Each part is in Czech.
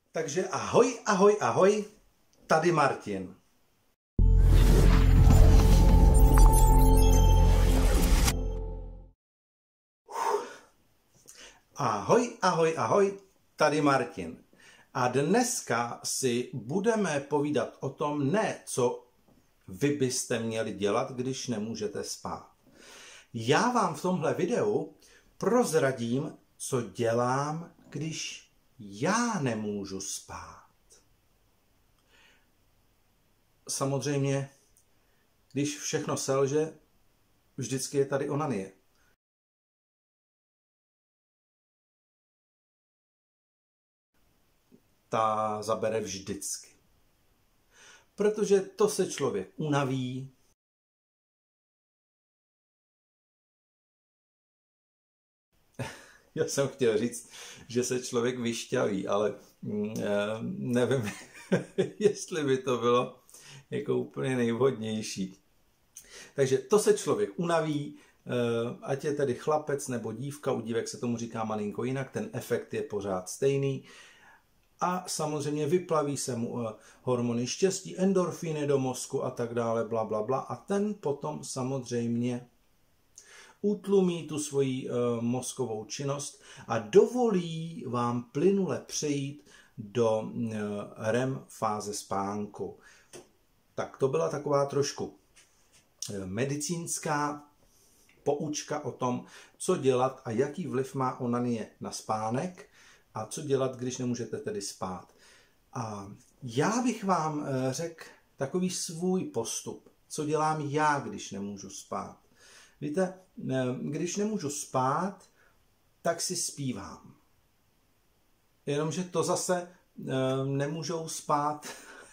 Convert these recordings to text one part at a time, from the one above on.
Takže ahoj, ahoj, ahoj, tady Martin. Ahoj, ahoj, ahoj, tady Martin. A dneska si budeme povídat o tom, ne co vy byste měli dělat, když nemůžete spát. Já vám v tomhle videu prozradím, co dělám, když já nemůžu spát. Samozřejmě, když všechno selže, vždycky je tady onanie. Ta zabere vždycky. Protože to se člověk unaví, já jsem chtěl říct, že se člověk vyšťaví, ale nevím, jestli by to bylo jako úplně nejvhodnější. Takže to se člověk unaví, ať je tedy chlapec nebo dívka, u dívek se tomu říká malinko jinak, ten efekt je pořád stejný. A samozřejmě vyplaví se mu hormony štěstí, endorfíny do mozku a tak dále, bla, bla, bla. A ten potom samozřejmě utlumí tu svoji mozkovou činnost a dovolí vám plynule přejít do REM fáze spánku. Tak to byla taková trošku medicínská poučka o tom, co dělat a jaký vliv má onanie na spánek a co dělat, když nemůžete tedy spát. A já bych vám řekl takový svůj postup, co dělám já, když nemůžu spát. Víte, když nemůžu spát, tak si zpívám. Jenomže to zase nemůžou spát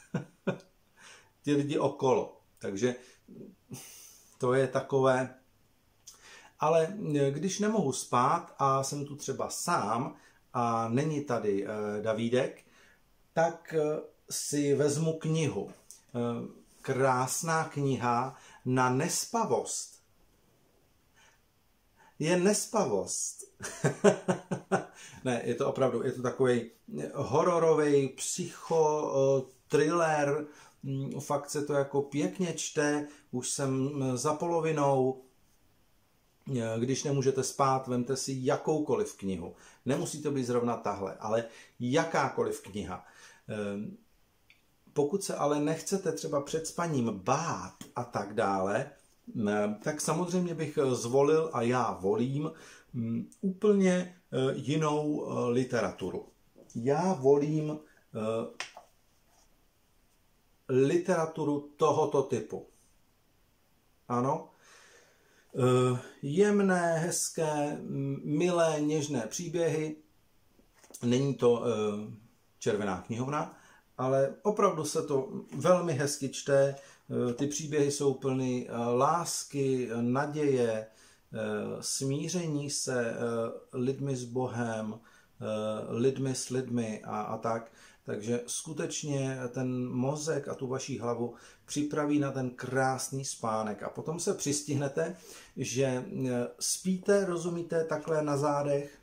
ty lidi okolo. Takže to je takové. Ale když nemohu spát a jsem tu třeba sám a není tady Davídek, tak si vezmu knihu. Krásná kniha na nespavost. Je nespavost. Ne, je to opravdu, je to takový hororový psychotriller. Fakt se to jako pěkně čte, už jsem za polovinou. Když nemůžete spát, vemte si jakoukoliv knihu. Nemusí to být zrovna tahle, ale jakákoliv kniha. Pokud se ale nechcete třeba před spaním bát a tak dále, tak samozřejmě bych zvolil a já volím úplně jinou literaturu. Já volím literaturu tohoto typu. Ano, jemné, hezké, milé, něžné příběhy. Není to Červená knihovna, ale opravdu se to velmi hezky čte. Ty příběhy jsou plny lásky, naděje, smíření se lidmi s Bohem, lidmi s lidmi a tak. Takže skutečně ten mozek a tu vaši hlavu připraví na ten krásný spánek. A potom se přistihnete, že spíte, rozumíte, takhle na zádech.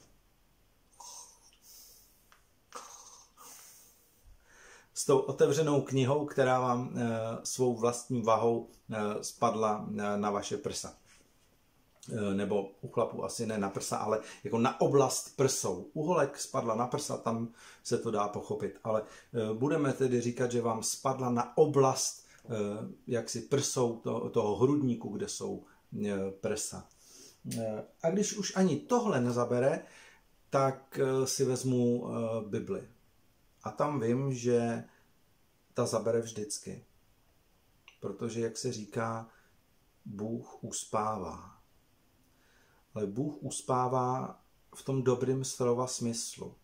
S tou otevřenou knihou, která vám svou vlastní vahou spadla na vaše prsa. Nebo u chlapů asi ne na prsa, ale jako na oblast prsou. Uholek spadla na prsa, tam se to dá pochopit. Ale budeme tedy říkat, že vám spadla na oblast jaksi prsou toho hrudníku, kde jsou prsa. A když už ani tohle nezabere, tak si vezmu Bibli. A tam vím, že ta zabere vždycky. Protože, jak se říká, Bůh uspává. Ale Bůh uspává v tom dobrým slova smyslu.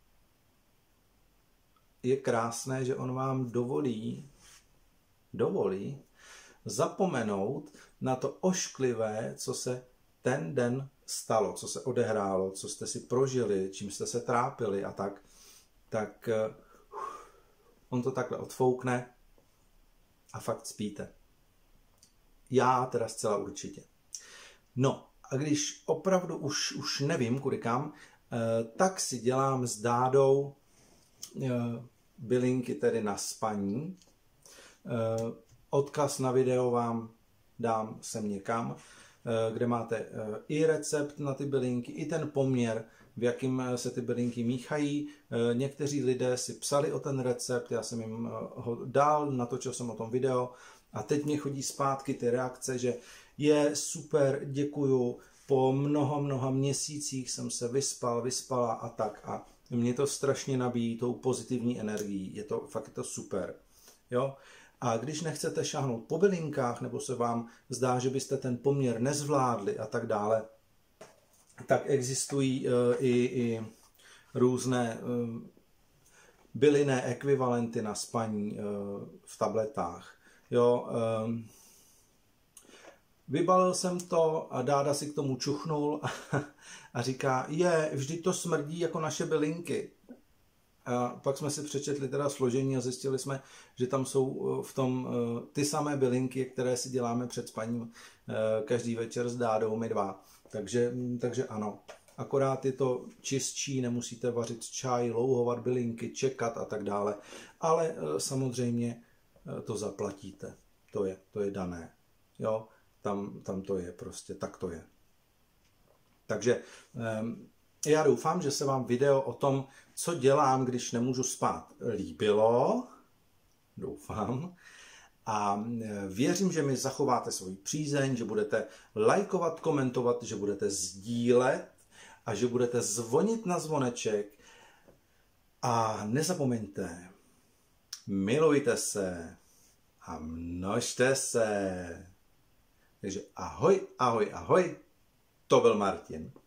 Je krásné, že on vám dovolí zapomenout na to ošklivé, co se ten den stalo, co se odehrálo, co jste si prožili, čím jste se trápili a tak on to takhle odfoukne a fakt spíte. Já teda zcela určitě. No a když opravdu už nevím kudy kam, tak si dělám s Dádou bylinky tedy na spaní. Odkaz na video vám dám sem někam, kde máte i recept na ty bylinky, i ten poměr, v jakým se ty bylinky míchají. Někteří lidé si psali o ten recept, já jsem jim ho dal, natočil jsem o tom video a teď mě chodí zpátky ty reakce, že je super, děkuju, po mnoha měsících jsem se vyspala a tak a mě to strašně nabíjí tou pozitivní energií, je to fakt super, jo. A když nechcete šáhnout po bylinkách, nebo se vám zdá, že byste ten poměr nezvládli a tak dále, tak existují i různé bylinné ekvivalenty na spaní v tabletách. Jo, vybalil jsem to a Dáda si k tomu čuchnul a říká, vždyť to smrdí jako naše bylinky. A pak jsme si přečetli teda složení a zjistili jsme, že tam jsou v tom ty samé bylinky, které si děláme před spaním každý večer s Dádou, my dva. Takže ano, akorát je to čistší, nemusíte vařit čaj, louhovat bylinky, čekat a tak dále. Ale samozřejmě to zaplatíte, to je dané. Jo, tam to je prostě, tak to je. Takže já doufám, že se vám video o tom, co dělám, když nemůžu spát, líbilo. Doufám. A věřím, že mi zachováte svou přízeň, že budete lajkovat, komentovat, že budete sdílet a že budete zvonit na zvoneček. A nezapomeňte, milujte se a množte se. Takže ahoj, ahoj, ahoj, to byl Martin.